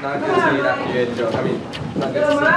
not good to see after you enjoy. I mean, not good to see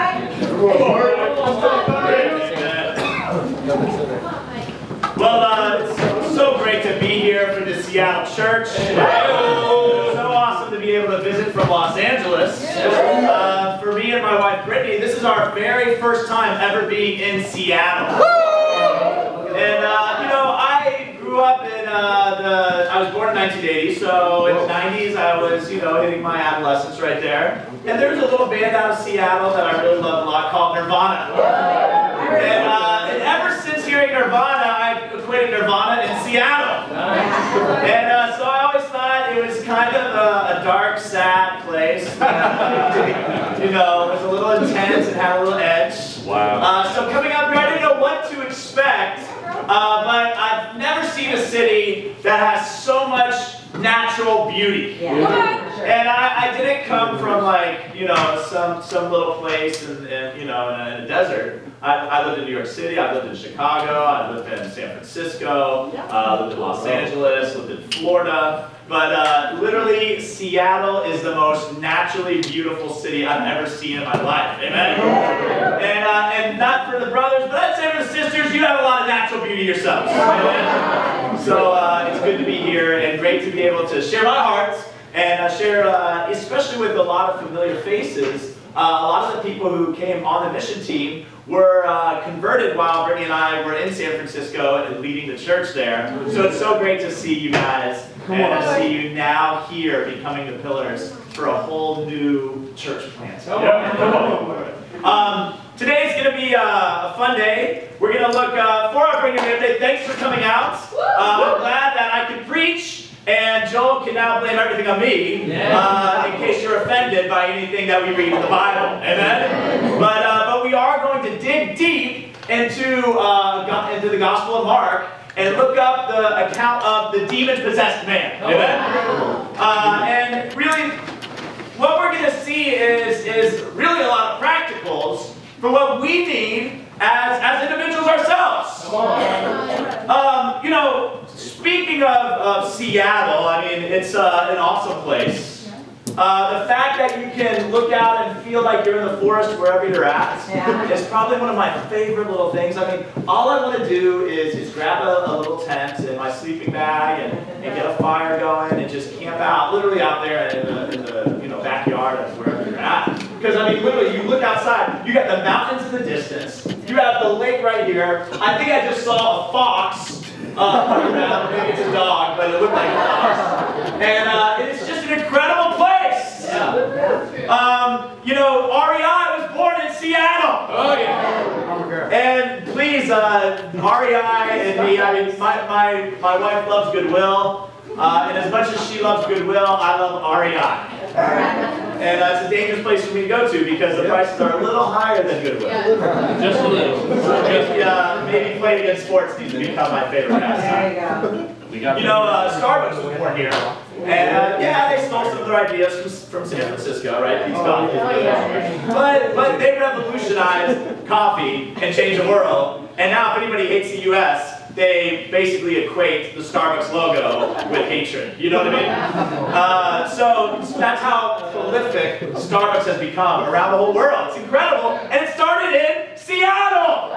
after you enjoy. Well, it's so great to be here for the Seattle Church. So awesome to be able to visit from Los Angeles. For me and my wife Brittany, this is our very first time ever being in Seattle. And you know, I grew up in I was born in 1980, so in the 90s I was, you know, hitting my adolescence right there. And there's a little band out of Seattle that I really love a lot called Nirvana. And ever since hearing Nirvana, I equated Nirvana in Seattle. And so I always thought it was kind of a dark, sad place. You know, it was a little intense and had a little edge. Wow. So coming up here, I didn't know what to expect. But I've never seen a city that has so much natural beauty. And I didn't come from, like, you know, some little place in you know, in a desert. I lived in New York City, I lived in Chicago, I lived in San Francisco, lived in Los Angeles, lived in Florida. But literally, Seattle is the most naturally beautiful city I've ever seen in my life. Amen? And not for the brothers, but I'd say for the sisters, you have a lot of natural beauty yourselves. Amen? So it's good to be here and great to be able to share my heart and share, especially with a lot of familiar faces. A lot of the people who came on the mission team were converted while Brittany and I were in San Francisco and leading the church there. So it's so great to see you guys and to see you now here becoming the pillars for a whole new church plant. Today's going to be a fun day. We're going to look, for our bringing today, thanks for coming out. I'm glad that I could preach. And Joel can now blame everything on me, in case you're offended by anything that we read in the Bible. Amen? But we are going to dig deep into the Gospel of Mark and look up the account of the demon-possessed man. Amen? And really, what we're going to see is really a lot of practicals for what we need as individuals ourselves. You know, speaking of Seattle, I mean, it's an awesome place. The fact that you can look out and feel like you're in the forest wherever you're at is probably one of my favorite little things. I mean, all I want to do is grab a little tent and my sleeping bag and get a fire going and just camp out, literally out there in the you know, backyard of wherever you're at. Because, I mean, literally, you look outside, you got the mountains in the distance, you have the lake right here. I think I just saw a fox. Maybe it's a dog, but it looked like a fox. And it's just an incredible place. You know, REI was born in Seattle. Oh, yeah. And please, REI and me, I mean, my wife loves Goodwill. And as much as she loves Goodwill, I love REI. And it's a dangerous place for me to go to because the prices are a little higher than Goodwill. Just a little. Maybe playing against sports needs to become my favorite pastime. You know, Starbucks was born here. And yeah, they stole some of their ideas from San Francisco, right? These coffees. But they revolutionized coffee and changed the world. And now if anybody hates the US, they basically equate the Starbucks logo with hatred. You know what I mean? So that's how prolific Starbucks has become around the whole world. It's incredible. And it started in Seattle.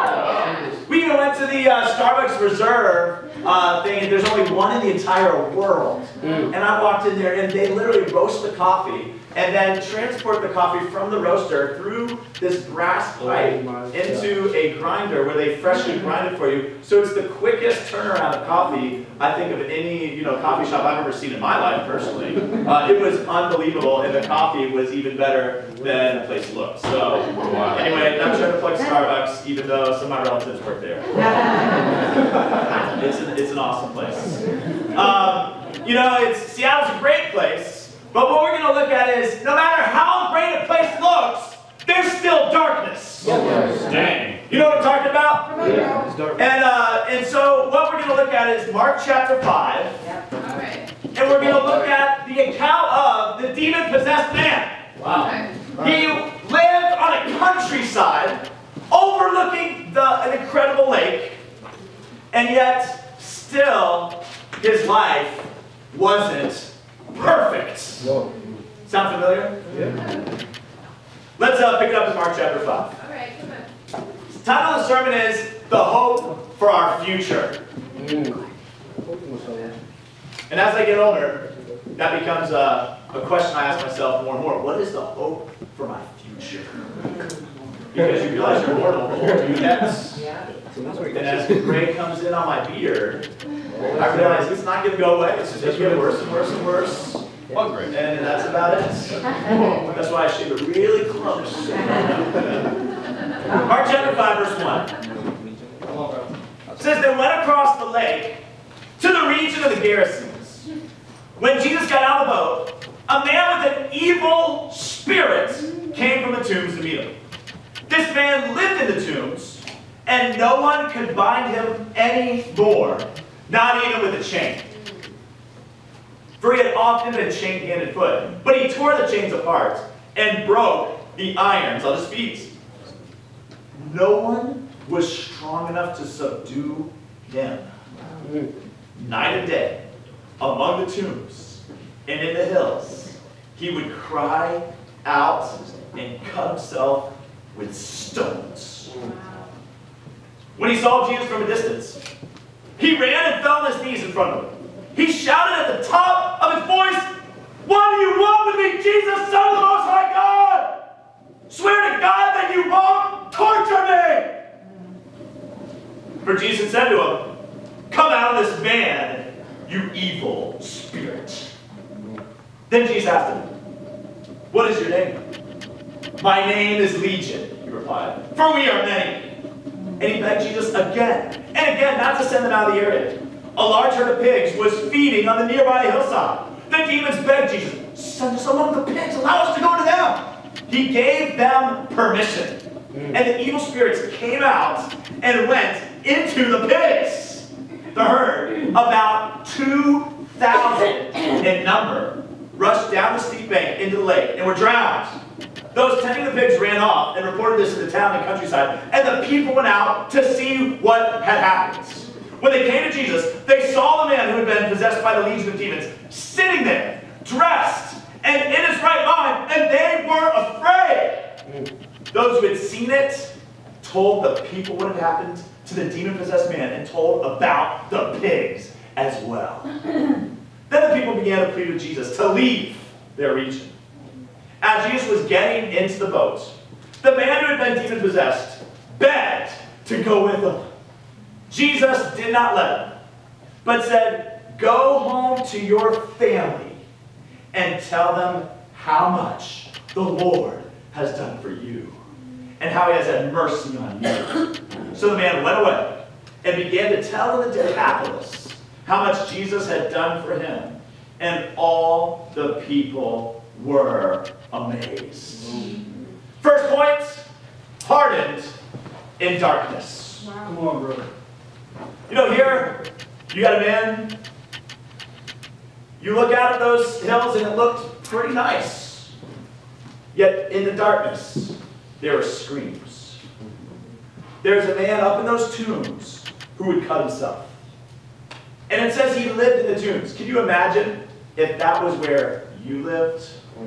We even went to the Starbucks Reserve thing, and there's only one in the entire world. And I walked in there, and they literally roast the coffee and then transport the coffee from the roaster through this brass pipe into a grinder where they freshly grind it for you. So it's the quickest turnaround of coffee, I think, of any coffee shop I've ever seen in my life, personally. It was unbelievable, and the coffee was even better than the place looked. So anyway, not trying to plug Starbucks, even though some of my relatives work there. It's an awesome place. You know, Seattle's a great place. But what we're going to look at is, no matter how great a place looks, there's still darkness. Dang. You know what I'm talking about? Yeah. And so what we're going to look at is Mark chapter 5. And we're going to look at the account of the demon-possessed man. Wow. He lived on a countryside overlooking an incredible lake. And yet, still, his life wasn't perfect. No. Sound familiar? Yeah. Let's pick it up in Mark chapter 5. All right, come on. The title of the sermon is The Hope for Our Future. And as I get older, that becomes a question I ask myself more and more. What is the hope for my future? Because you realize you're mortal the older you get. And as the gray comes in on my beard, I realize it's not going to go away. It's just going to get worse and worse and worse. And that's about it. That's why I shave it really close. Mark chapter 5, verse 1. It says, they went across the lake to the region of the Gerasenes. When Jesus got out of the boat, a man with an evil spirit came from the tombs to meet him. This man lived in the tombs, and no one could bind him any more, not even with a chain. For he had often been chained hand and foot, but he tore the chains apart and broke the irons on his feet. No one was strong enough to subdue him. Night and day, among the tombs and in the hills, he would cry out and cut himself with stones. When he saw Jesus from a distance, he ran and fell on his knees in front of him. He shouted at the top of his voice, "What do you want with me, Jesus, Son of the Most High God? Swear to God that you won't torture me!" For Jesus said to him, "Come out of this man, you evil spirit." Then Jesus asked him, "What is your name?" "My name is Legion," he replied, "for we are many." And he begged Jesus again and again not to send them out of the area. A large herd of pigs was feeding on the nearby hillside. The demons begged Jesus, "Send us among the pigs, allow us to go to them." He gave them permission. And the evil spirits came out and went into the pigs. The herd, about 2,000 in number, rushed down the steep bank into the lake and were drowned. Those tending the pigs ran off and reported this to the town and countryside, and the people went out to see what had happened. When they came to Jesus, they saw the man who had been possessed by the legion of demons sitting there, dressed, and in his right mind, and they were afraid. Those who had seen it told the people what had happened to the demon-possessed man and told about the pigs as well. Then the people began to plead with Jesus to leave their region. As Jesus was getting into the boat, the man who had been demon-possessed begged to go with them. Jesus did not let him, but said, "Go home to your family and tell them how much the Lord has done for you and how he has had mercy on you." So the man went away and began to tell in the Decapolis how much Jesus had done for him, and all the people were amazed. First point, hardened in darkness. Wow. Come on, brother. You know, here, you got a man, you look out at those hills and it looked pretty nice. Yet in the darkness, there were screams. There's a man up in those tombs who would cut himself. And it says he lived in the tombs. Can you imagine if that was where you lived?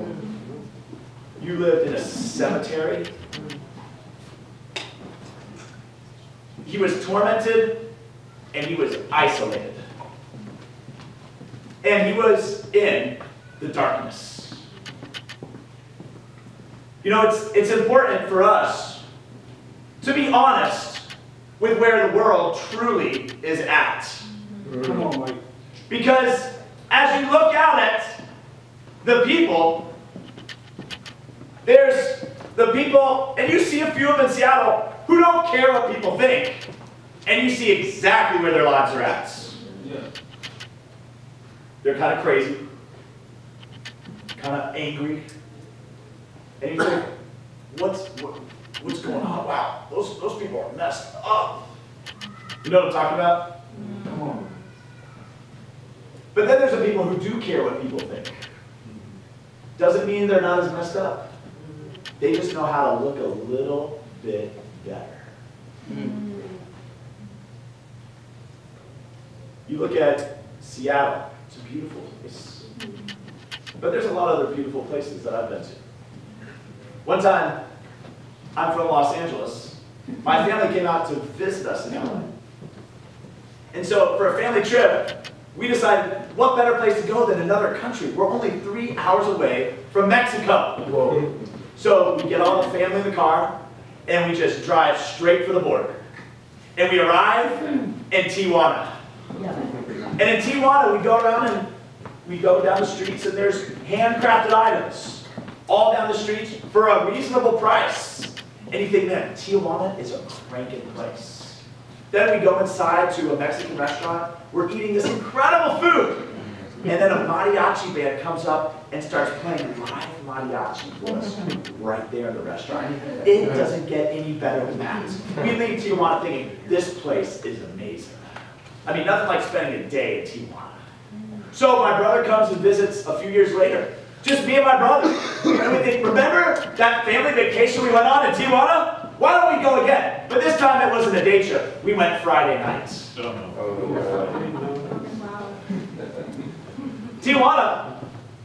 You lived in a cemetery. He was tormented and he was isolated. And he was in the darkness. You know, it's important for us to be honest with where the world truly is at. Come on, Mike. Because as you look out at the people, there's the people, and you see a few of them in Seattle who don't care what people think. And you see exactly where their lives are at. Yeah. They're kind of crazy, kind of angry. And you think, what's going on? Wow, those people are messed up. You know what I'm talking about? Come on. But then there's the people who do care what people think. Doesn't mean they're not as messed up. They just know how to look a little bit better. You look at Seattle. It's a beautiful place. But there's a lot of other beautiful places that I've been to. One time, I'm from Los Angeles. My family came out to visit us in LA. And so for a family trip, we decided, what better place to go than another country? We're only 3 hours away from Mexico. Whoa. So we get all the family in the car, and we just drive straight for the border. And we arrive in Tijuana. And in Tijuana, we go around and we go down the streets, and there's handcrafted items all down the streets for a reasonable price. And you think, man, Tijuana is a cranking place. Then we go inside to a Mexican restaurant. We're eating this incredible food. And then a mariachi band comes up and starts playing live mariachi for us right there in the restaurant. It doesn't get any better than that. We leave Tijuana thinking, this place is amazing. I mean, nothing like spending a day in Tijuana. So my brother comes and visits a few years later. Just me and my brother. And we think, remember that family vacation we went on in Tijuana? Why don't we go again? But this time it wasn't a day trip. We went Friday nights. Tijuana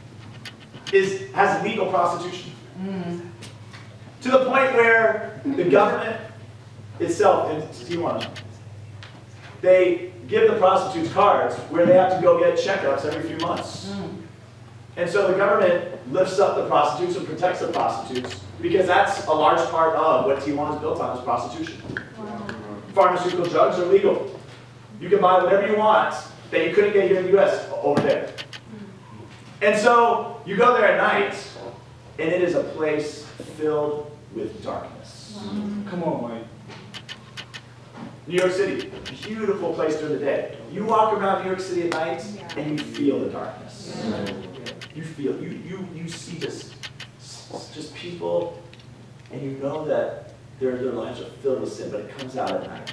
has legal prostitution. To the point where the government itself in Tijuana, they give the prostitutes cards where they have to go get checkups every few months. And so the government lifts up the prostitutes and protects the prostitutes because that's a large part of what Tijuana is built on, is prostitution. Pharmaceutical drugs are legal. You can buy whatever you want that you couldn't get here in the US over there. And so you go there at night, and it is a place filled with darkness. Come on, Mike. New York City, beautiful place during the day. You walk around New York City at night, and you feel the darkness. You feel, you see just people, and you know that their lives are filled with sin, but it comes out at night.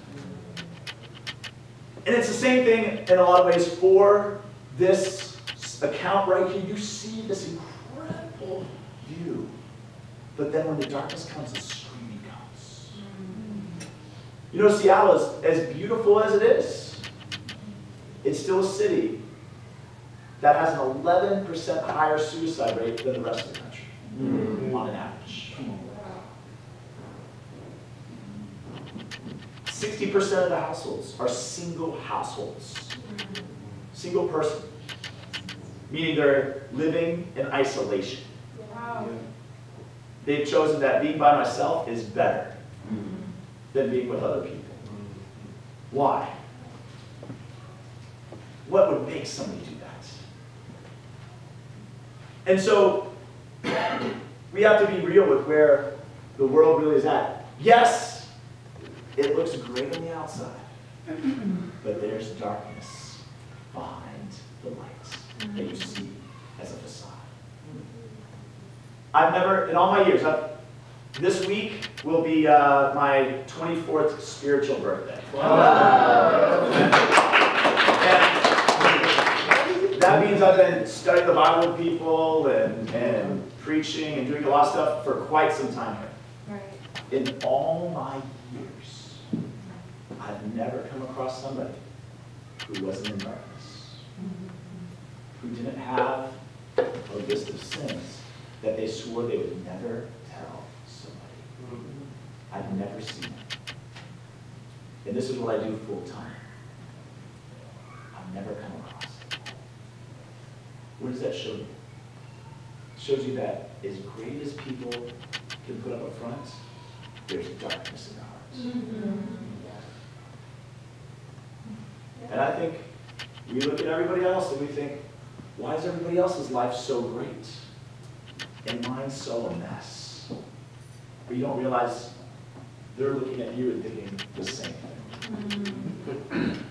And it's the same thing in a lot of ways for this account right here. You see this incredible view, but then when the darkness comes, the screaming comes. You know, Seattle is as beautiful as it is. It's still a city that has an 11% higher suicide rate than the rest of the country, on an average. 60% of the households are single households. Single person. Meaning they're living in isolation. Wow. They've chosen that being by myself is better than being with other people. Why? What would make somebody do that? And so, we have to be real with where the world really is at. Yes, it looks great on the outside, but there's darkness behind the lights that you see as a facade. I've never, in all my years, this week will be my 24th spiritual birthday. And that means I've been studying the Bible with people and preaching and doing a lot of stuff for quite some time here. Right. In all my years, I've never come across somebody who wasn't in darkness, who didn't have a list of sins that they swore they would never tell somebody. I've never seen it. And this is what I do full time. I've never come across it. What does that show you? It shows you that as great as people can put up a front, there's darkness in their hearts. And I think we look at everybody else and we think, why is everybody else's life so great? And mine's so a mess. But you don't realize they're looking at you and thinking the same thing.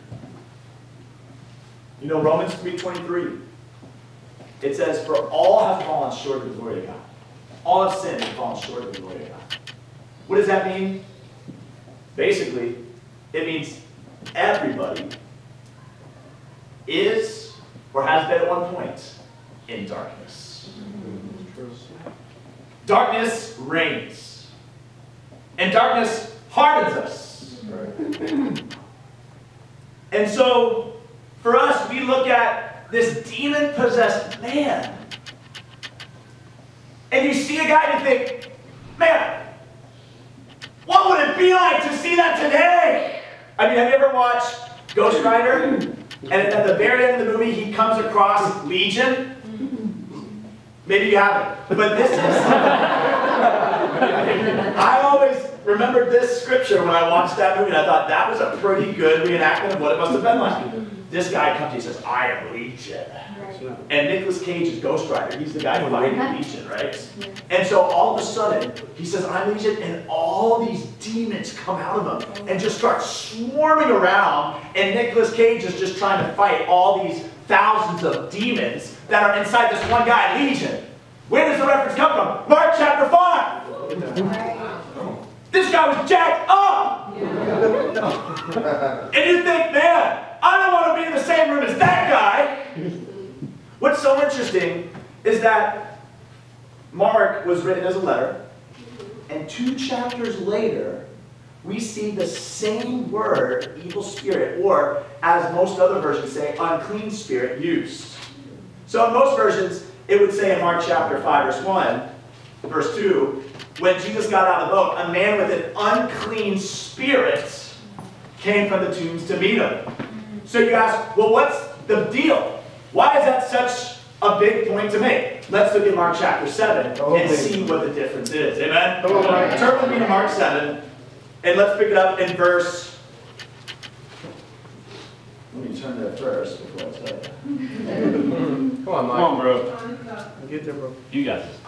You know, Romans 3:23, it says, for all have fallen short of the glory of God. All have sinned and fallen short of the glory of God. What does that mean? Basically, it means everybody is or has been at one point in darkness. Darkness reigns. And darkness hardens us. And so, for us, we look at this demon-possessed man and you see a guy and you think, man, what would it be like to see that today? I mean, have you ever watched Ghost Rider? And at the very end of the movie, he comes across Legion. Maybe you haven't, but this is... I always remembered this scripture when I watched that movie, and I thought that was a pretty good reenactment of what it must have been like. This guy comes, he says, I am Legion. And Nicolas Cage is Ghost Rider. He's the guy fighting Legion, right? And so all of a sudden, he says, I'm Legion, and all these demons come out of him and just start swarming around, and Nicolas Cage is just trying to fight all these thousands of demons that are inside this one guy, Legion. Where does the reference come from? Mark chapter 5. This guy was jacked up. And you think, man, I don't want to be in the same room as that guy. What's so interesting is that Mark was written as a letter, and 2 chapters later, we see the same word, evil spirit, or as most other versions say, unclean spirit, used. So in most versions, it would say in Mark chapter 5, verse 1, verse 2, when Jesus got out of the boat, a man with an unclean spirit came from the tombs to meet him. So you ask, well, what's the deal? Why is that such a big point to make? Let's look at Mark chapter 7 and see what the difference is. Amen? Turn with me to Mark 7, and let's pick it up in verse... Let me turn there first before I tell you. Come on, Mike. Come on, bro. Get there, bro. You got this.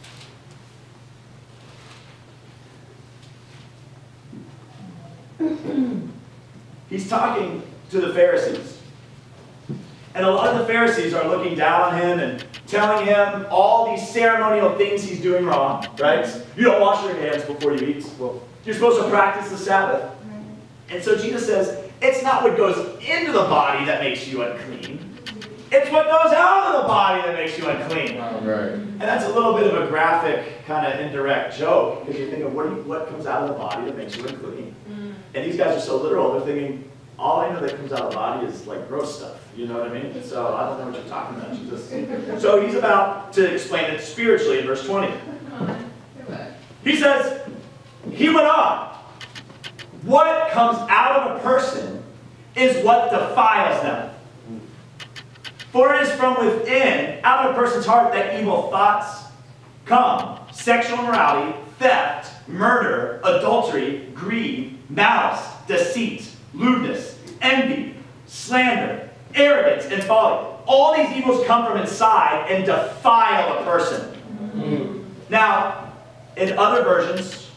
He's talking to the Pharisees. And a lot of the Pharisees are looking down on him and telling him all these ceremonial things he's doing wrong, right? You don't wash your hands before you eat. Well, you're supposed to practice the Sabbath. And so Jesus says, it's not what goes into the body that makes you unclean. It's what goes out of the body that makes you unclean. Right. And that's a little bit of a graphic, kind of indirect joke, because you think of what comes out of the body that makes you unclean. And these guys are so literal, they're thinking, all I know that comes out of the body is like gross stuff. You know what I mean? So I don't know what you're talking about, Jesus. So he's about to explain it spiritually in verse 20. He says, he went on. What comes out of a person is what defiles them. For it is from within, out of a person's heart, that evil thoughts come. Sexual immorality, theft, murder, adultery, greed, malice, deceit, lewdness, envy, slander, arrogance, and folly. All these evils come from inside and defile a person. Now, in other versions,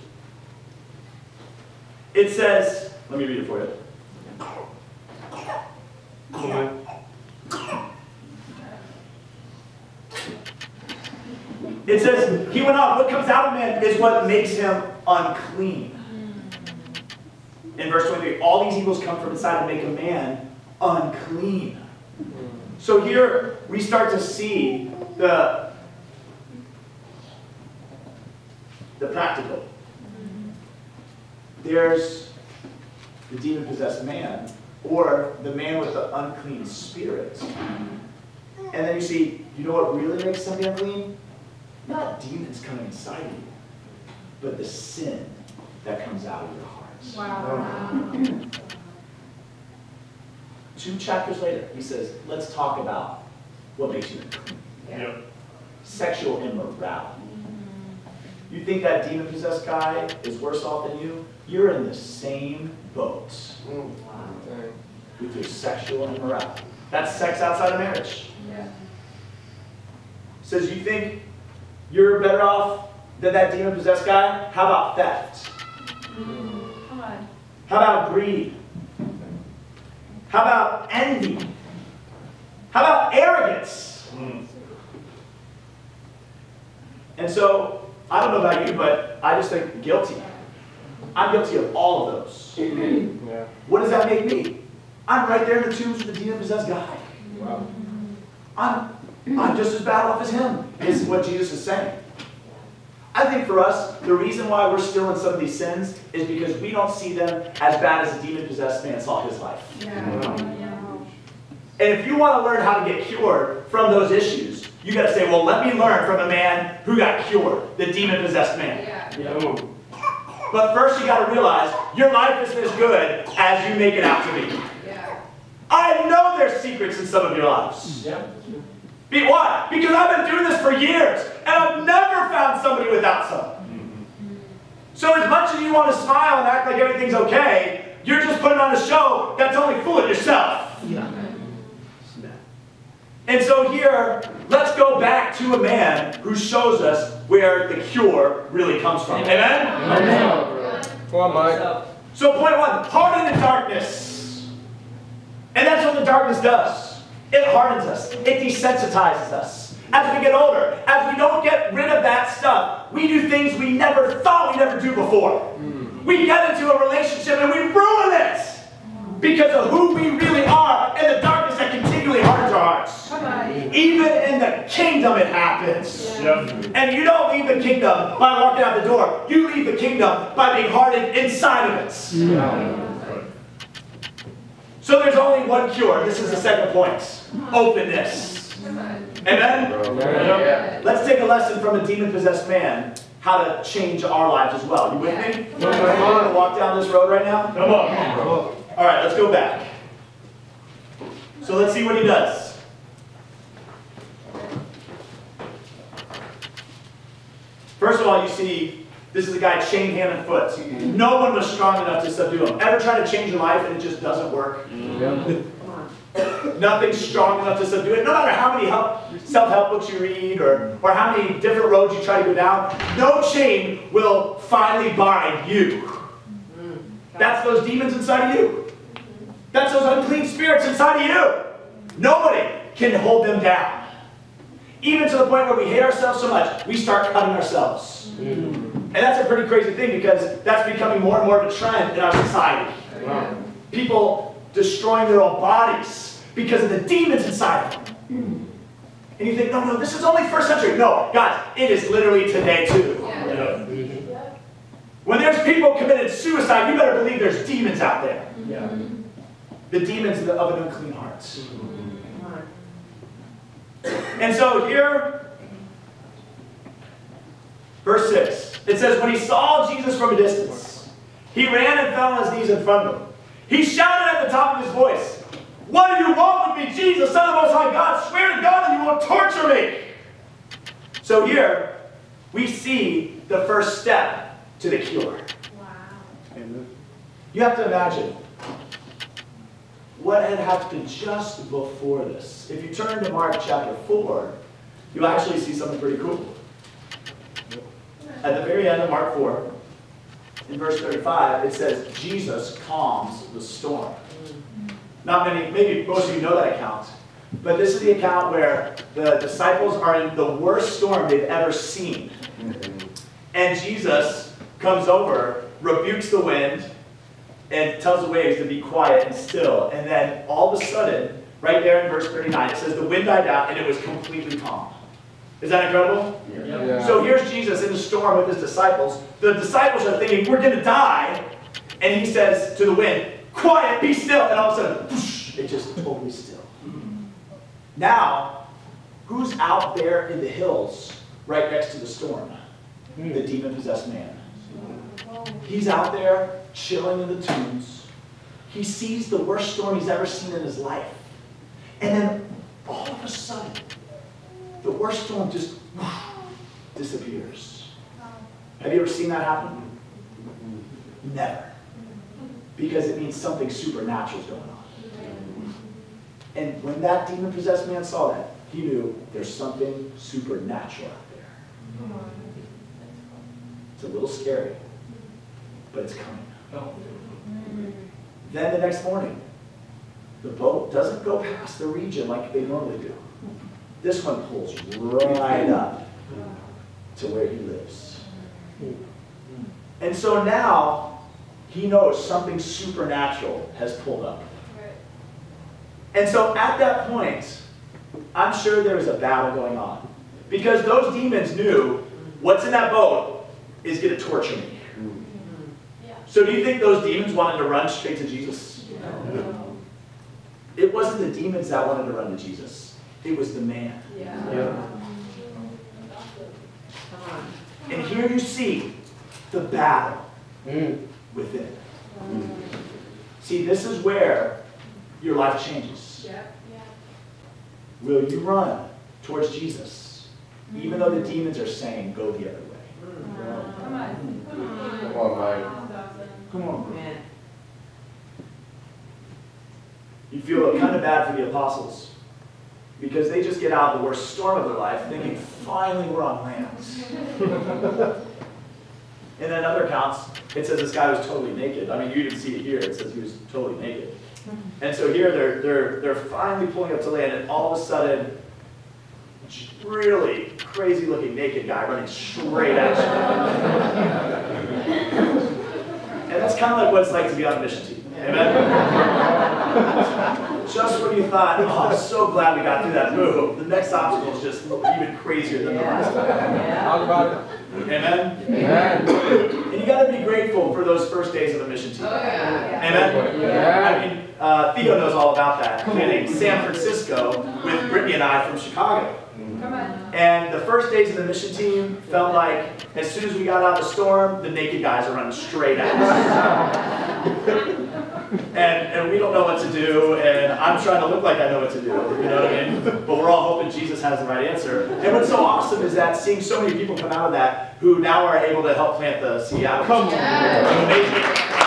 it says, let me read it for you. It says, he went on, what comes out of man is what makes him unclean. In verse 23, all these evils come from inside to make a man unclean. So here we start to see the practical. There's the demon-possessed man, or the man with the unclean spirit. And then you see, you know what really makes something unclean? Not demons coming inside of you, but the sin that comes out of your hearts. Wow. 2 chapters later, he says, let's talk about what makes you unclean. Yep. Sexual immorality. You think that demon-possessed guy is worse off than you? You're in the same boat with your sexual immorality. That's sex outside of marriage. Yeah. Says, you think you're better off than that demon-possessed guy? How about theft? Come on. How about greed? How about envy? How about arrogance? And so, I don't know about you, but I just think guilty. I'm guilty of all of those. Yeah. What does that make me? I'm right there in the tombs with the demon-possessed guy. Wow. I'm just as bad off as him, is what Jesus is saying. I think for us, the reason why we're still in some of these sins is because we don't see them as bad as the demon-possessed man saw his life. Yeah. And if you want to learn how to get cured from those issues, you got to say, well, let me learn from a man who got cured, the demon-possessed man. Yeah. But first you got to realize your life isn't as good as you make it out to be. Yeah. I know there's secrets in some of your lives. Why? Because I've been doing this for years, and I've never found somebody without some. So as much as you want to smile and act like everything's okay, you're just putting on a show that's only fooling yourself. And so here, let's go back to a man who shows us where the cure really comes from. Amen? Amen. Come on, Mike. So point one, harden in darkness. And that's what the darkness does. It hardens us. It desensitizes us. As we get older, as we don't get rid of that stuff, we do things we never thought we'd ever do before. We get into a relationship and we ruin it because of who we really are and the darkness that continually hardens our hearts. Even in the kingdom it happens. And you don't leave the kingdom by walking out the door. You leave the kingdom by being hardened inside of it. So there's only one cure. This is the second point. Openness. Amen? Let's take a lesson from a demon-possessed man how to change our lives as well. You with me? You want to walk down this road right now? Come on. All right, let's go back. So let's see what he does. First of all, you see, this is a guy chained hand and foot. No one was strong enough to subdue him. Ever try to change your life and it just doesn't work? Nothing's strong enough to subdue it. No matter how many self-help books you read or how many different roads you try to go down, no chain will finally bind you. That's those demons inside of you. That's those unclean spirits inside of you. Nobody can hold them down. Even to the point where we hate ourselves so much, we start cutting ourselves. And that's a pretty crazy thing because that's becoming more and more of a trend in our society. People destroying their own bodies because of the demons inside of them. And you think, no, this is only first century. No, guys, it is literally today too. When there's people committed suicide, you better believe there's demons out there. The demons of an unclean heart. And so here, verse 6, it says, when he saw Jesus from a distance, he ran and fell on his knees in front of him. He shouted at the top of his voice, "What do you want with me, Jesus, Son of the Most High God? Swear to God that you won't torture me." So here, we see the first step to the cure. Wow. You have to imagine what had happened just before this. If you turn to Mark chapter 4, you'll actually see something pretty cool. At the very end of Mark 4, in verse 35, it says, Jesus calms the storm. Not many, maybe most of you know that account, but this is the account where the disciples are in the worst storm they've ever seen. And Jesus comes over, rebukes the wind, and tells the waves to be quiet and still. And then all of a sudden, right there in verse 39, it says the wind died down and it was completely calm. Is that incredible? Yeah. So here's Jesus in the storm with his disciples. The disciples are thinking, we're going to die. And he says to the wind, quiet, be still. And all of a sudden, whoosh, it just totally still. Now, who's out there in the hills right next to the storm? The demon-possessed man. He's out there chilling in the tombs. He sees the worst storm he's ever seen in his life. And then all of a sudden, the worst storm just disappears. Have you ever seen that happen? Never. Because it means something supernatural is going on. And when that demon-possessed man saw that, he knew there's something supernatural out there. It's a little scary, but it's coming. Then the next morning, the boat doesn't go past the region like they normally do. This one pulls right up to where he lives. And so now, he knows something supernatural has pulled up. And so at that point, I'm sure there was a battle going on. Because those demons knew what's in that boat is going to torture me. So do you think those demons wanted to run straight to Jesus? No. It wasn't the demons that wanted to run to Jesus. it was the man. Yeah. And here you see the battle Mm. within. See, this is where your life changes. Will you run towards Jesus, even though the demons are saying, go the other way? Come on. Come on, Mike. Come on, bro. You feel kind of bad for the apostles because they just get out of the worst storm of their life thinking, finally we're on land. And then other accounts, it says this guy was totally naked. I mean, you didn't see it here. It says he was totally naked. And so here they're finally pulling up to land, and all of a sudden, really crazy looking naked guy running straight at you. And that's kind of like what it's like to be on a mission team. Amen? Just when you thought, oh, I'm so glad we got through that move, the next obstacle is just even crazier than the last time. Talk about it. Amen? Amen. And you got to be grateful for those first days of a mission team. Amen? Yeah. I mean, Theo knows all about that, planning San Francisco with Brittany and I from Chicago. Come on. And the first days of the mission team felt like, as soon as we got out of the storm, the naked guys are running straight at us. And we don't know what to do, and I'm trying to look like I know what to do, you know what I mean? But we're all hoping Jesus has the right answer. And what's so awesome is that seeing so many people come out of that who now are able to help plant the Seattle. Come on. Amazing.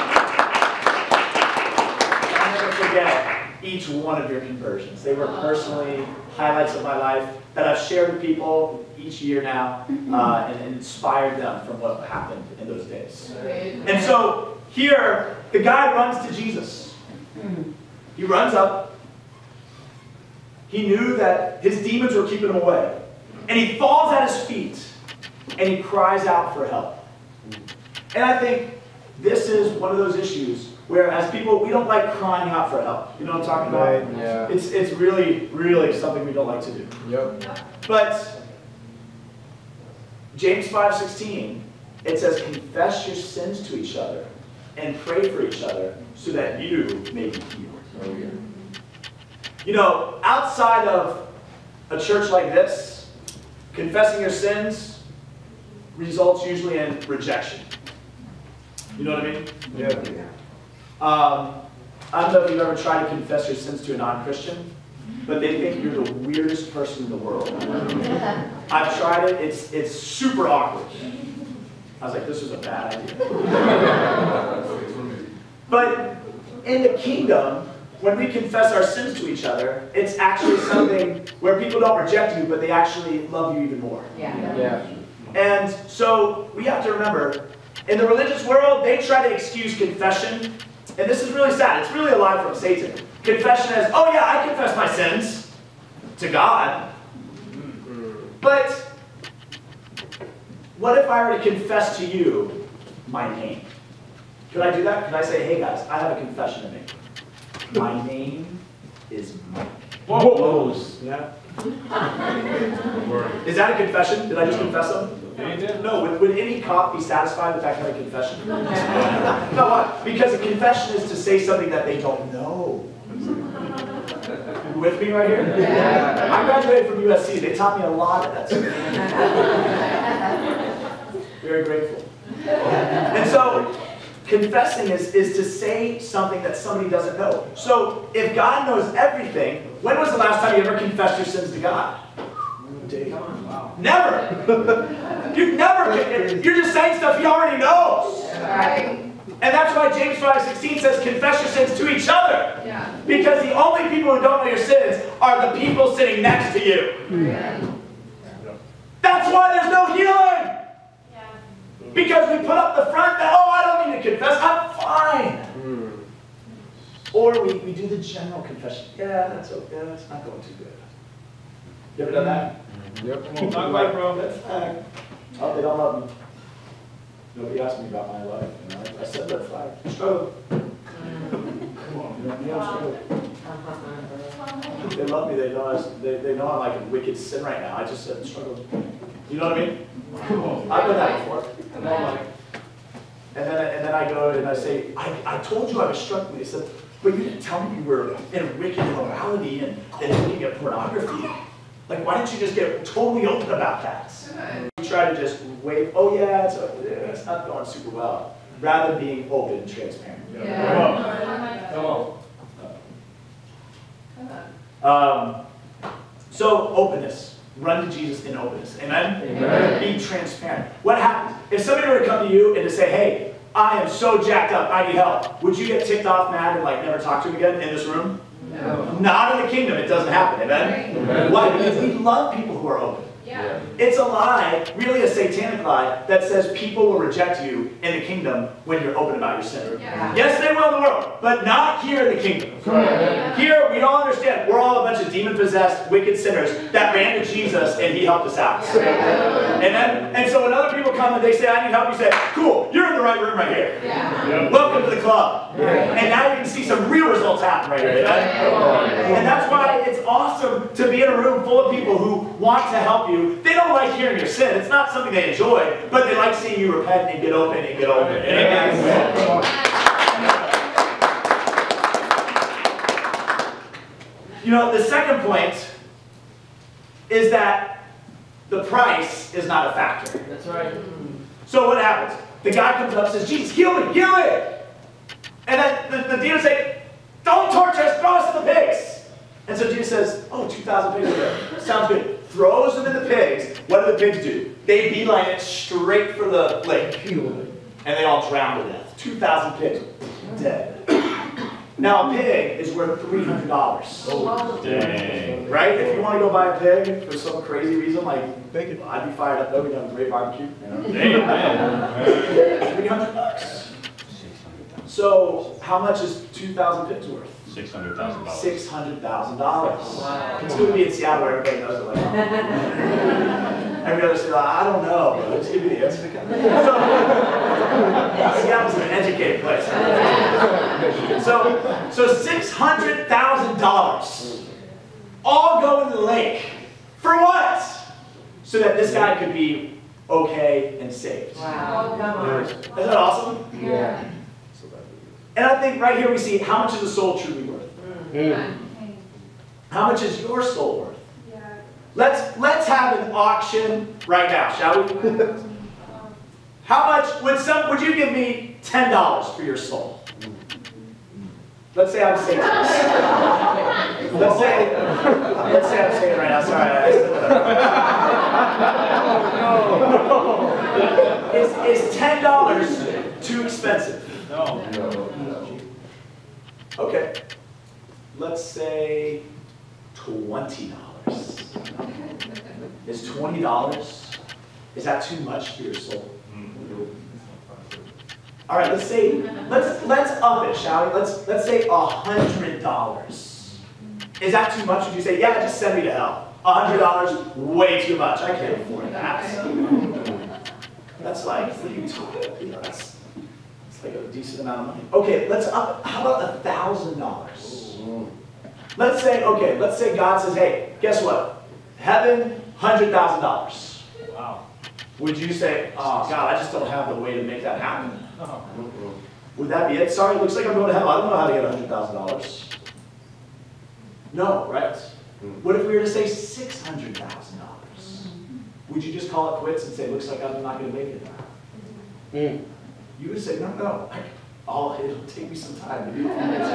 I'll never forget each one of your conversions. They were personally highlights of my life that I've shared with people each year now and inspired them from what happened in those days. And so here, the guy runs to Jesus. He runs up. He knew that his demons were keeping him away. And he falls at his feet and he cries out for help. And I think this is one of those issues where as people, we don't like crying out for help. You know what I'm talking about? Right, yeah. It's really, really something we don't like to do. Yep. But James 5:16, it says, confess your sins to each other and pray for each other so that you may be healed. Oh, yeah. You know, outside of a church like this, confessing your sins results usually in rejection. You know what I mean? Yeah. I don't know if you've ever tried to confess your sins to a non-Christian, but they think you're the weirdest person in the world. I've tried it. It's super awkward. I was like, this is a bad idea. But in the kingdom, when we confess our sins to each other, it's actually something where people don't reject you, but they actually love you even more. Yeah. And so we have to remember, in the religious world, they try to excuse confession. And this is really sad. It's really a lie from Satan. Confession is, oh yeah, I confess my sins to God. But what if I were to confess to you my name? Could I do that? Could I say, hey guys, I have a confession to make. My name is Mike. Whoa. Yeah. Is that a confession? Did I just confess them? No. Would any cop be satisfied with that kind of confession? No. Why? Because a confession is to say something that they don't know. You with me right here? Yeah. I graduated from USC. They taught me a lot of that stuff. Very grateful. And so, confessing is to say something that somebody doesn't know. So, if God knows everything, when was the last time you ever confessed your sins to God? Wow. Never. You've never. You're just saying stuff He already knows. Right. And that's why James 5:16 says, confess your sins to each other. Yeah. Because the only people who don't know your sins are the people sitting next to you. Yeah. That's why there's no healing. Yeah. Because we put up the front that, oh, I don't need to confess, I'm fine. Or we do the general confession. Yeah, that's okay, that's not going too good. You ever done that? Yep. Come on, talk about it, bro. That's fine. Oh, they don't love me. Nobody asked me about my life. You know? I said red flag. Struggle. Come on, you know, I'm struggling. They love me. They know I'm like in wicked sin right now. I just said struggle. You know what I mean? I've done that before. And then I go and I say, I told you I was struggling. They said, but you didn't tell me you were in wicked immorality and looking at pornography. Like, why didn't you just get totally open about that? You try to just wave, oh yeah, it's not going super well, rather than being open and transparent. Come on. So openness. Run to Jesus in openness. Amen? Amen. Be transparent. What happens? If somebody were to come to you and to say, hey, I am so jacked up, I need help, would you get ticked off, mad, and like never talk to him again in this room? No. Not in the kingdom, it doesn't happen. Amen? Amen. Why? Because we love people who are open. Yeah. It's a lie, really a satanic lie, that says people will reject you in the kingdom when you're open about your sin. Yeah. Yes, they will in the world, but not here in the kingdom. Yeah. Here, we all understand, we're all a bunch of demon-possessed, wicked sinners that ran to Jesus and he helped us out. Amen? And so when other people come and they say, I need help, you say, cool, you're in the right room right here. Yeah. Welcome to the club. And now you can see some real results happen right here. Amen? And that's why it's awesome to be in a room full of people who want to help you. They don't like hearing your sin. It's not something they enjoy, but they like seeing you repent and get open and get open. Amen? You know, the second point is that the price is not a factor. That's right. So what happens? The guy comes up and says, Jesus, heal me, heal me. And then the demons say, don't torture us, throw us in the pigs. And so Jesus says, oh, 2,000 pigs are there. Sounds good. Throws them in the pigs. What do the pigs do? They beeline it straight for the lake. And they all drown to death. 2,000 pigs, dead. Now a pig is worth $300. Oh, dang. Right? If you want to go buy a pig for some crazy reason, like, I'd be fired up though. We have a great barbecue. You know? $300. So how much is 2,000 pigs worth? $600,000. $600,000. Wow. It's going to be in Seattle where everybody knows it. Like, every other city, like, I don't know, but just give me the answer. Seattle's an educated place. So $600,000 all go into the lake. For what? So that this guy could be okay and saved. Wow. Isn't that awesome? Yeah. And I think right here we see how much is a soul truly worth. How much is your soul worth? Yeah. Let's have an auction right now, shall we? How much would you give me $10 for your soul? Let's say I'm saying this. Let's say I'm saying it right now. Sorry, I said Is $10 too expensive? No. Okay. Let's say $20. Is $20? Is that too much for your soul? All right, let's up it, shall we? Let's say $100. Is that too much? Would you say, yeah, just send me to hell? $100, way too much. I can't afford that. That's like, what are you talking about? That's like a decent amount of money. Okay, let's up it. How about $1,000? Let's say God says, hey, guess what? Heaven, $100,000. Wow. Would you say, oh God, I just don't have the way to make that happen? Would that be it? Sorry, it looks like I'm going to hell. I don't know how to get $100,000. No, right? What if we were to say $600,000? Would you just call it quits and say, looks like I'm not going to make it now? You would say, no. It'll take me some time. Give me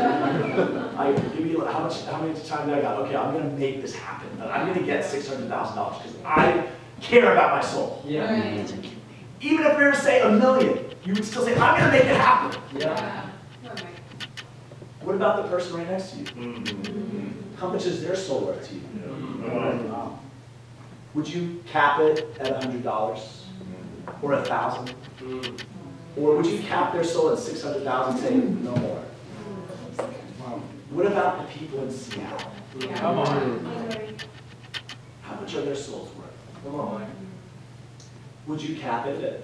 how many time I got? Okay, I'm going to make this happen. I'm going to get $600,000 because I care about my soul. Yeah. Even if we were to say $1 million, you would still say, I'm going to make it happen. Yeah. What about the person right next to you? How much is their soul worth to you? Wow. Would you cap it at $100 or $1,000? Or would you cap their soul at $600,000 and say, no more? What about the people in Seattle? Come on. How much are their souls worth? Come on. Would you cap it at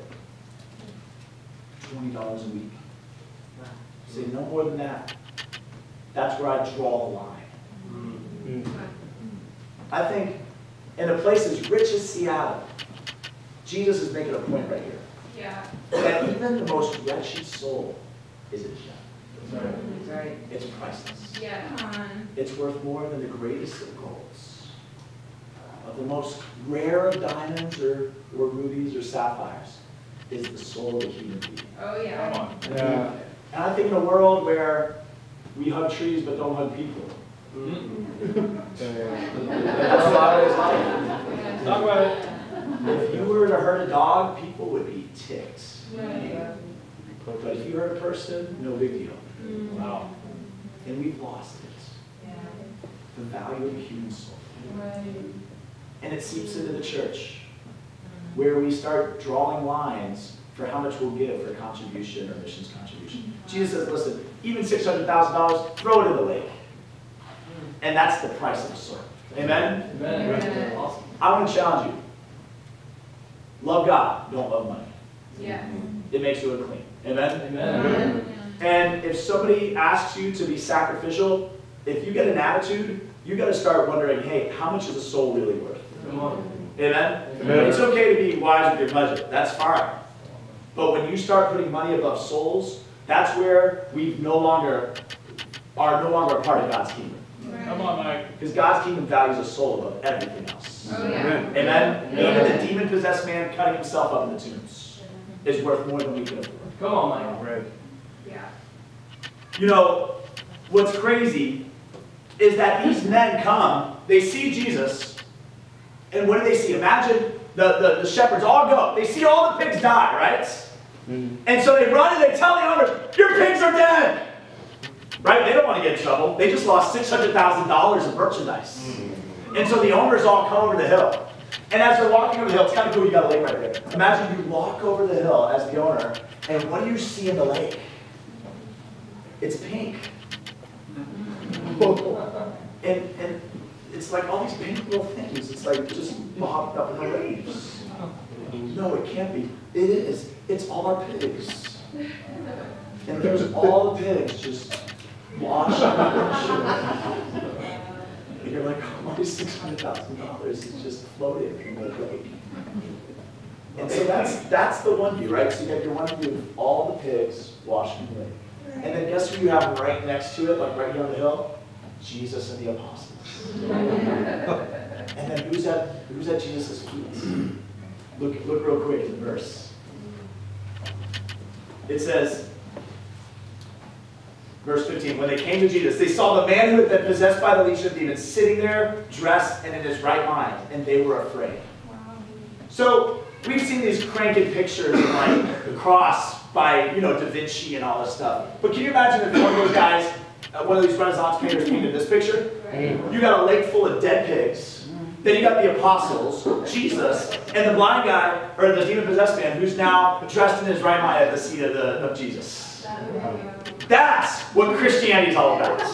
$20 a week? Say no more than that. That's where I draw the line. I think in a place as rich as Seattle, Jesus is making a point right here. Yeah. That even the most wretched soul is a gem. Right. It's priceless. Yeah. Come on. It's worth more than the greatest of golds, of the most rare of diamonds or rubies or sapphires, is the soul of a human being. Oh, yeah. Come on. Yeah. And I think in a world where we hug trees but don't hug people, that's what I was like. Talk about it. If you were to hurt a dog, people would be ticked. Right. But if you hurt a person, no big deal. Wow. And we've lost it. Yeah. The value of a human soul. Right. And it seeps into the church, where we start drawing lines for how much we'll give for contribution or missions contribution. Jesus says, listen, even $600,000, throw it in the lake. And that's the price of a soul. Amen? Amen. Awesome. I want to challenge you. Love God, don't love money. Yeah. It makes you unclean. Amen? Amen. And if somebody asks you to be sacrificial, if you get an attitude, you got to start wondering, hey, how much is a soul really worth? Come on. Amen? Amen. It's okay to be wise with your budget. That's fine. But when you start putting money above souls, that's where we are no longer a part of God's kingdom. Come on, Mike. Because God's kingdom values a soul above everything else. Oh, yeah. Amen? Even the demon-possessed man cutting himself up in the tombs is worth more than we can afford. Come on, Mike. Right. Yeah. You know, what's crazy is that these men come, they see Jesus, and what do they see? Imagine the shepherds all go. They see all the pigs die, right? And so they run and they tell the owner, your pigs are dead! Right? They don't want to get in trouble. They just lost $600,000 of merchandise. And so the owners all come over the hill. And as they're walking over the hill, it's kind of cool, you got a lake right there. Imagine you walk over the hill as the owner, and what do you see in the lake? It's pink. And it's like all these pink little things. It's like just bobbed up in the waves. No, it can't be. It is. It's all our pigs. And there's all the pigs just washed up. And you're like, oh, my $600,000 is just floating in the lake. And so that's the one view, right? So you got your one view of all the pigs washed in the lake. And then guess who you have right next to it, like right here on the hill? Jesus and the apostles. And then who's at Jesus' feet? Look real quick at the verse. It says, verse 15, when they came to Jesus, they saw the man who had been possessed by the legion of demons sitting there, dressed and in his right mind, and they were afraid. Wow. So we've seen these cranky pictures of like the cross by, Da Vinci and all this stuff. But can you imagine if one of those guys, one of these Renaissance painters painted this picture? Right. You got a lake full of dead pigs. Then you got the apostles, Jesus, and the blind guy, or the demon-possessed man, who's now dressed in his right mind at the seat of Jesus. That's what Christianity is all about.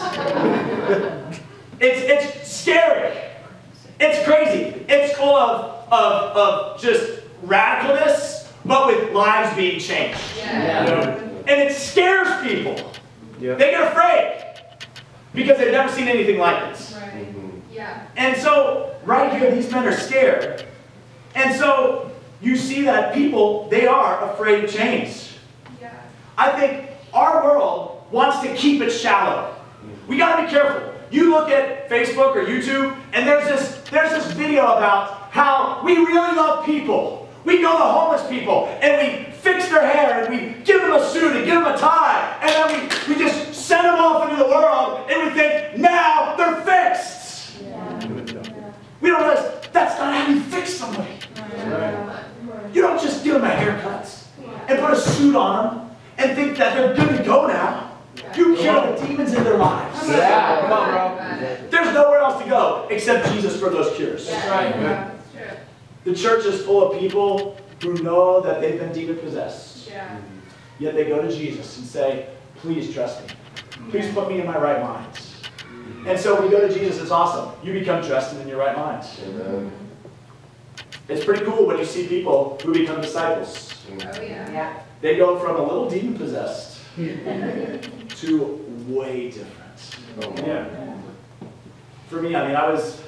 It's scary. It's crazy. It's full of just radicalness, but with lives being changed. Yeah. And it scares people. Yeah. They get afraid because they've never seen anything like this. Right. Yeah. And so, right here, these men are scared. And so, you see that people, they are afraid of change. Yeah. I think our world wants to keep it shallow. We got to be careful. You look at Facebook or YouTube, and there's this video about how we really love people. We go to homeless people, and we fix their hair, and we give them a suit, and give them a tie, and then we just send them off into the world, and we think, now they're fixed. We don't realize that's not how you fix somebody. You don't just give them a haircut and put a suit on them and think that they're good to go now. You kill the demons in their lives. Yeah, come on, bro. There's nowhere else to go except Jesus for those cures. That's right. That's true. The church is full of people who know that they've been demon-possessed. Yeah. Yet they go to Jesus and say, please trust me. Please put me in my right mind. And so we go to Jesus, it's awesome. You become dressed and in your right mind. Amen. It's pretty cool when you see people who become disciples. Oh, yeah. They go from a little demon-possessed to way different. Yeah. For me, I was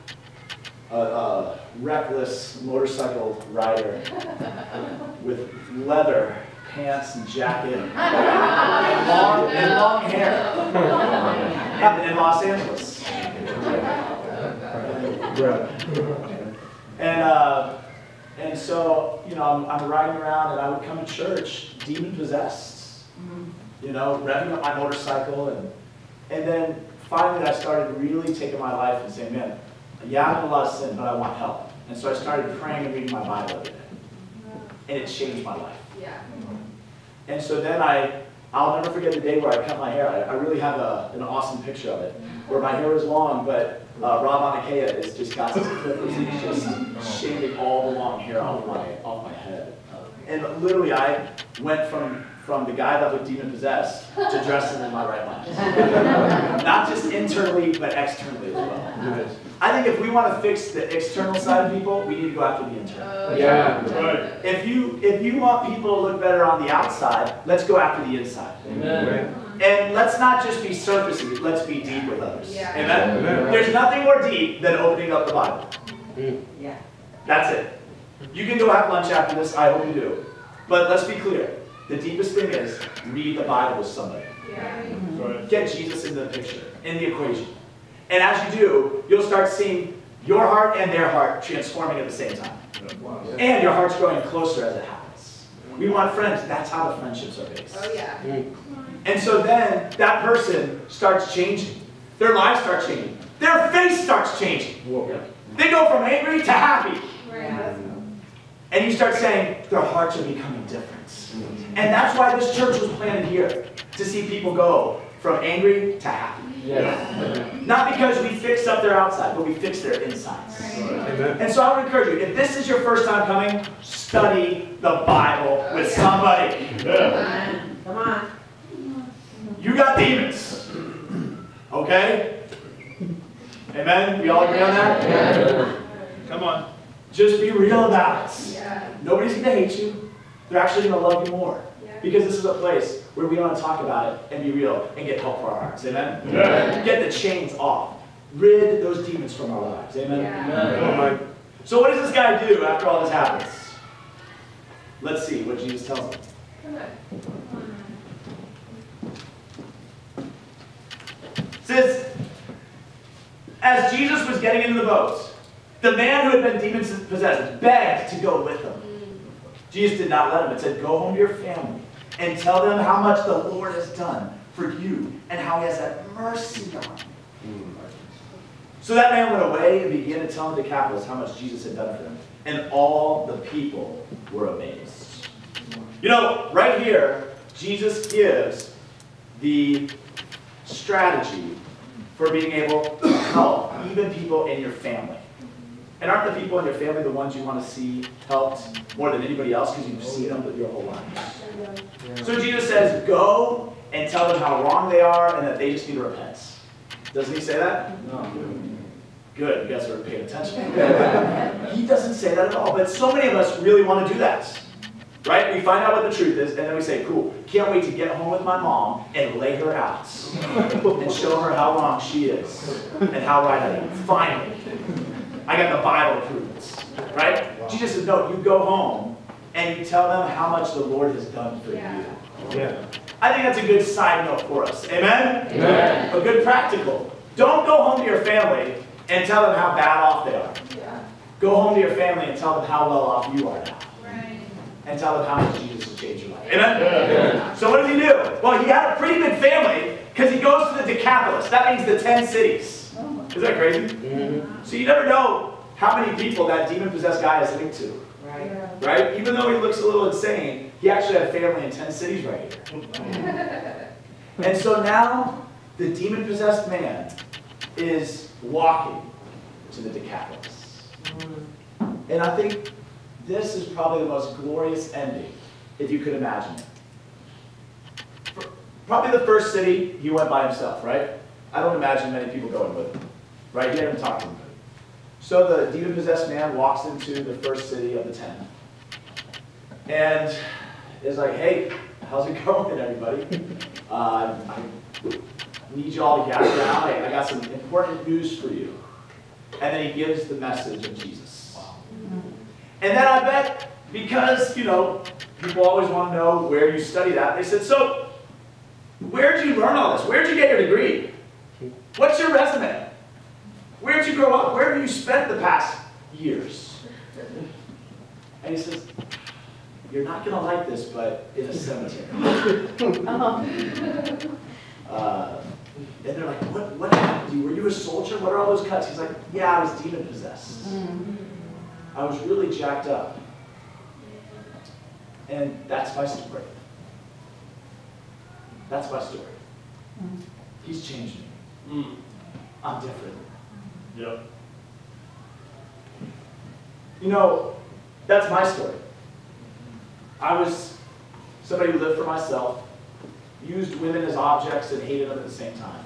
a reckless motorcycle rider with leather pants and jacket and long hair. Happened in Los Angeles. And so, you know, I'm riding around and I would come to church demon possessed, you know, revving up my motorcycle, and then finally I started really taking my life and saying, man, yeah, I'm in a lot of sin, but I want help. And so I started praying and reading my Bible every day. And it changed my life. Yeah. And so then I'll never forget the day where I cut my hair. I really have an awesome picture of it, where my hair was long, but Rob Anakea has just got some clippers and he's just shaving all the long hair off my head. And literally I went from the guy that looked demon possessed to dressing in my right mind. Not just internally, but externally as well. I think if we want to fix the external side of people, we need to go after the internal. Yeah, right. If you want people to look better on the outside, let's go after the inside. Amen. And let's not just be surfacey, let's be deep with others. Yeah. Amen? Amen. There's nothing more deep than opening up the Bible. Yeah. That's it. You can go have lunch after this, I hope you do. But let's be clear. The deepest thing is read the Bible with somebody. Yeah. Right. Get Jesus in the picture, in the equation. And as you do, you'll start seeing your heart and their heart transforming at the same time. And your heart's growing closer as it happens. We want friends. That's how the friendships are based. Oh, yeah. And so then that person starts changing. Their lives start changing. Their face starts changing. They go from angry to happy. Right. And you start saying, their hearts are becoming different. And that's why this church was planted here, to see people go from angry to happy. Yes. Not because we fix up their outside, but we fix their insides. Amen. And so I would encourage you, if this is your first time coming, study the Bible with somebody. Yeah. Come on. You got demons. Okay? Amen? We all agree on that? Yeah. Come on. Just be real about it. Yeah. Nobody's going to hate you. They're actually going to love you more. Yeah. Because this is a place where we want to talk about it and be real and get help for our hearts. Amen? Yeah. Get the chains off. Rid those demons from our lives. Amen? Yeah. So what does this guy do after all this happens? Let's see what Jesus tells him. Come on. It says, as Jesus was getting into the boat, the man who had been demon-possessed begged to go with him. Jesus did not let him. It said, go home to your family and tell them how much the Lord has done for you and how he has had mercy on you. So that man went away and began to tell the Decapolis how much Jesus had done for him. And all the people were amazed. You know, right here, Jesus gives the strategy for being able to help even people in your family. And aren't the people in your family the ones you want to see helped more than anybody else because you've seen them your whole life? So Jesus says, go and tell them how wrong they are and that they just need to repent. Doesn't he say that? No. Good, you guys are paying attention. He doesn't say that at all, but so many of us really want to do that. Right? We find out what the truth is, and then we say, cool, can't wait to get home with my mom and lay her out and show her how wrong she is and how right I am. Finally. I got the Bible proof. Right? Jesus says, no, you go home and you tell them how much the Lord has done for you. Yeah. I think that's a good side note for us. Amen? Amen. A good practical. Don't go home to your family and tell them how bad off they are. Yeah. Go home to your family and tell them how well off you are now. Right. And tell them how much Jesus has changed your life. Amen? Yeah. So what does he do? Well, he had a pretty big family because he goes to the Decapolis. That means the 10 cities. Isn't that crazy? Mm-hmm. So you never know how many people that demon-possessed guy is linked to. Right. Right? Even though he looks a little insane, he actually had family in 10 cities right here. And so now, the demon-possessed man is walking to the Decapolis. And I think this is probably the most glorious ending, if you could imagine it. Probably the first city, he went by himself, right? I don't imagine many people going with him. Right? He had him talking to him. So the demon-possessed man walks into the first city of the 10. And is like, hey, how's it going, everybody? I need you all to gather around. I got some important news for you. And then he gives the message of Jesus. And then I bet, because, you know, people always want to know where you studied at. They said, so where did you learn all this? Where did you get your degree? What's your resume? Where did you grow up? Where have you spent the past years? And he says, you're not going to like this, but in a cemetery. And they're like, what happened to you? Were you a soldier? What are all those cuts? He's like, yeah, I was demon possessed. I was really jacked up. And that's my story. That's my story. He's changed me. I'm different. Yep. You know, that's my story. I was somebody who lived for myself, used women as objects and hated them at the same time.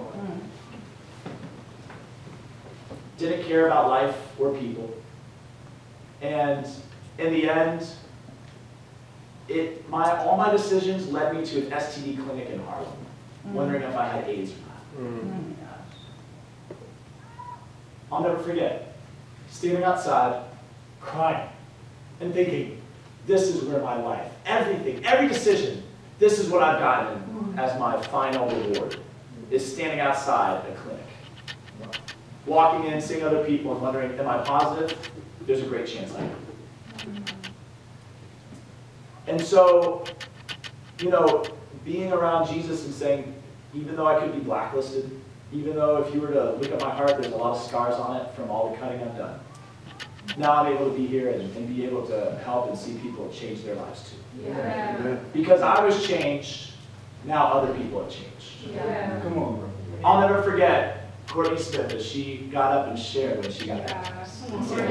Didn't care about life or people. And in the end, all my decisions led me to an STD clinic in Harlem, wondering if I had AIDS or not. I'll never forget standing outside, crying, and thinking, this is where my life, everything, every decision, this is what I've gotten as my final reward, is standing outside a clinic. Walking in, seeing other people, and wondering, am I positive? There's a great chance I am. And so, you know, being around Jesus and saying, even though I could be blacklisted, even though if you were to look at my heart, there's a lot of scars on it from all the cutting I've done. Now I'm able to be here and be able to help and see people change their lives too. Yeah. Because I was changed, now other people have changed. Yeah. Come on, bro. I'll never forget Courtney Smith as she got up and shared when she got baptized.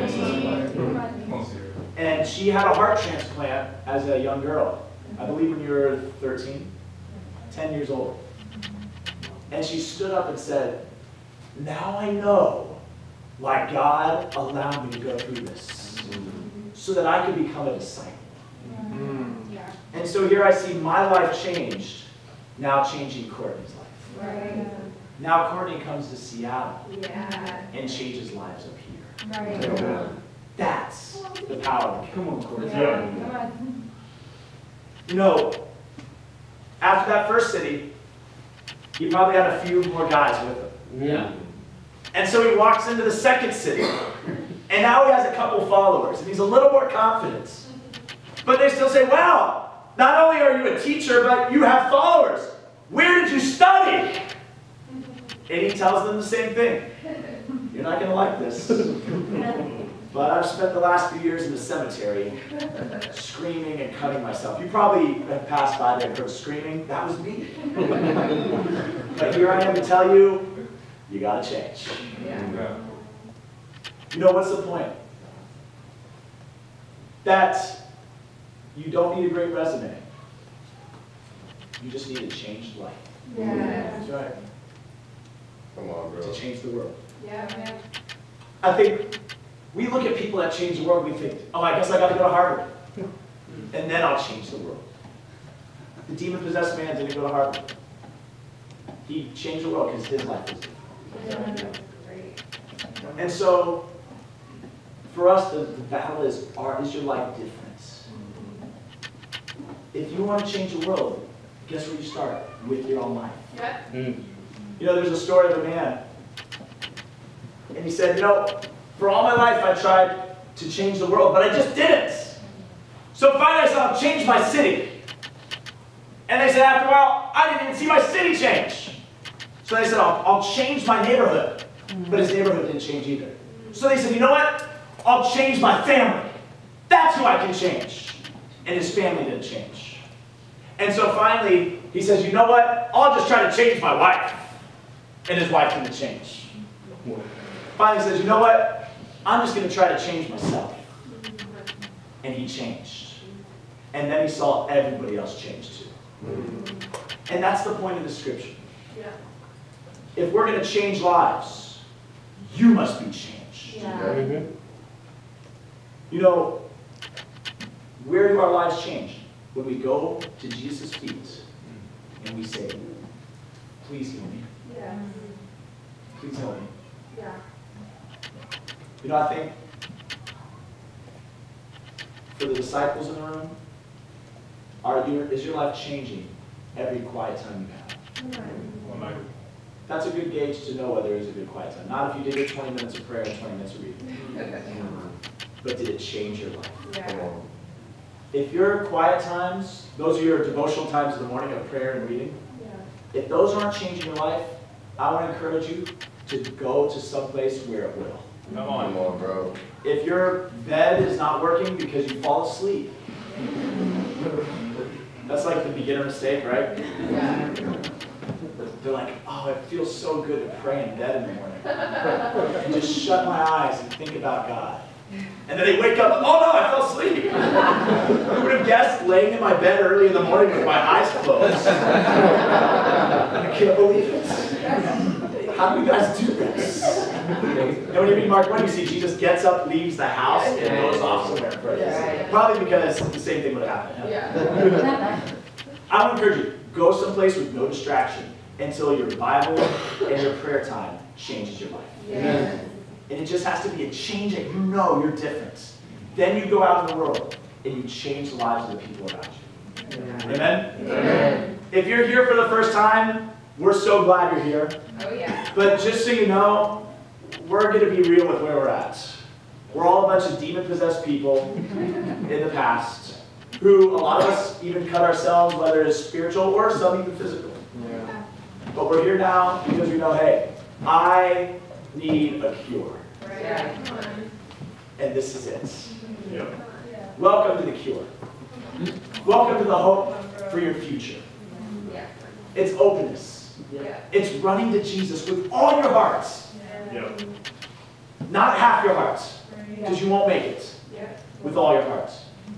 And she had a heart transplant as a young girl. I believe when you were 13, 10 years old. And she stood up and said, now I know why God allowed me to go through this, so that I could become a disciple. And so here I see my life changed, now changing Courtney's life. Right. Now Courtney comes to Seattle Yeah. and changes lives up here. Right. That's the power of the kingdom. Come on, Courtney. Yeah. Come on. You know, after that first city, he probably had a few more guys with him. Yeah. And so he walks into the second city, and now he has a couple followers, and he's a little more confident. But they still say, wow, not only are you a teacher, but you have followers. Where did you study? And he tells them the same thing. You're not going to like this, but I've spent the last few years in the cemetery screaming and cutting myself. You probably have passed by there and heard screaming. That was me. But here I am to tell you, you got to change. Yeah. You know, what's the point? That you don't need a great resume. You just need a changed life. Yeah. That's right. Come on, bro. To change the world. Yeah, man. I think we look at people that change the world, we think, oh, I guess I got to go to Harvard. And then I'll change the world. The demon-possessed man didn't go to Harvard. He changed the world because his life was different. Yeah. Great. And so, for us, the battle is your life different? If you want to change the world, guess where you start? With your own life. Yep. You know, there's a story of a man, and he said, you know, for all my life I tried to change the world, but I just didn't. So finally I said, I'll change my city. And they said, after a while, I didn't even see my city change. So they said, I'll change my neighborhood. But his neighborhood didn't change either. So they said, you know what? I'll change my family. That's who I can change. And his family didn't change. And so finally, he says, you know what? I'll just try to change my wife. And his wife didn't change. Finally he says, you know what? I'm just going to try to change myself. And he changed. And then he saw everybody else change too. And that's the point of the scripture. Yeah. If we're going to change lives, you must be changed. Yeah. You know, where do our lives change? When we go to Jesus' feet and we say, please heal me. Yeah. Please help me. Yeah. You know, I think for the disciples in the room, Is your life changing every quiet time you have? That's a good gauge to know whether it's a good quiet time. Not if you did your 20 minutes of prayer and 20 minutes of reading. But did it change your life? Come on. If your quiet times, those are your devotional times in the morning of prayer and reading, if those aren't changing your life, I want to encourage you to go to some place where it will. Come on. Come on, bro. If your bed is not working because you fall asleep, that's like the beginner mistake, right? They're like, oh, it feels so good to pray in bed in the morning. And just shut my eyes and think about God. And then they wake up, oh no, I fell asleep. Who would have guessed laying in my bed early in the morning with my eyes closed? I can't believe it. How do you guys do this? And when you read Mark 1, you see Jesus gets up, leaves the house, and goes off somewhere first. Probably because the same thing would happen. I would encourage you, go someplace with no distraction until your Bible and your prayer time changes your life. Yeah. And it just has to be a change that you know you're different. Then you go out in the world and you change the lives of the people around you. Amen? Amen. If you're here for the first time, we're so glad you're here. Oh, yeah. But just so you know, we're going to be real with where we're at. We're all a bunch of demon-possessed people in the past who, a lot of us, even cut ourselves, whether it's spiritual or some even physical. Yeah. But we're here now because we know, hey, I need a cure. Yeah. And this is it. Yep. Welcome to the cure. Welcome to the hope for your future. Yeah. It's openness. Yeah. It's running to Jesus with all your heart. Yep. Not half your heart, because you won't make it with all your heart.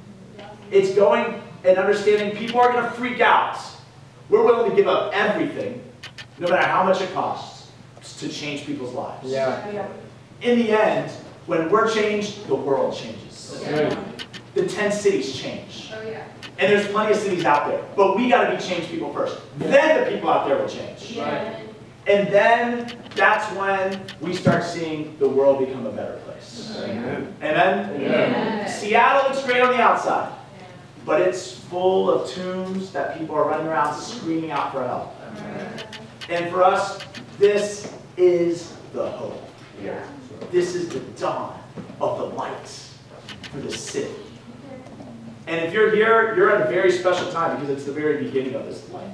It's going and understanding people are going to freak out. We're willing to give up everything, no matter how much it costs, to change people's lives. Yeah. In the end, when we're changed, the world changes. The 10 cities change. Oh, yeah. And there's plenty of cities out there. But we got to be changed people first. Then the people out there will change. Yeah. And then that's when we start seeing the world become a better place. Amen. Amen? Yeah. Seattle looks great on the outside. But it's full of tombs that people are running around screaming out for help. And for us, this is the hope. Yeah. This is the dawn of the light for the city. And if you're here, you're at a very special time because it's the very beginning of this light.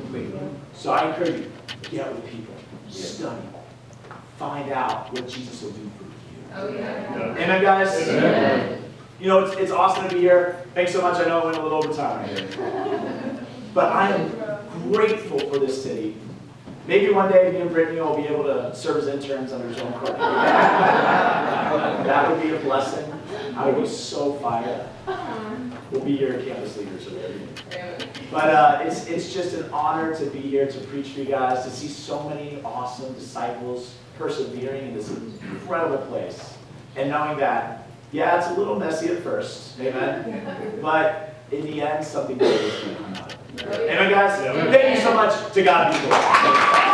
So I encourage you, get with people, study, find out what Jesus will do for you. Oh, yeah. Amen, guys? Amen. You know, it's awesome to be here. Thanks so much. I know I went a little over time. But I am grateful for this city. Maybe one day me and Brittany will be able to serve as interns under Joan Courtney. That would be a blessing. I would be so fired up. We'll be your campus leaders. But it's just an honor to be here to preach for you guys, to see so many awesome disciples persevering in this incredible place. And knowing that, yeah, it's a little messy at first, amen? But in the end, something good is going to come out of it. Amen, guys? Thank you so much. To God be glory.